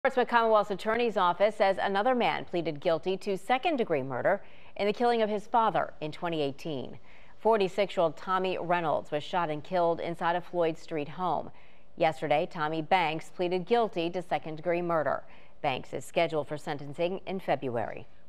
Portsmouth Commonwealth's Attorney's Office says another man pleaded guilty to second-degree murder in the killing of his father in 2018. 46-year-old Tommy Reynolds was shot and killed inside a Floyd Street home. Yesterday, Tommy Banks pleaded guilty to second-degree murder. Banks is scheduled for sentencing in February.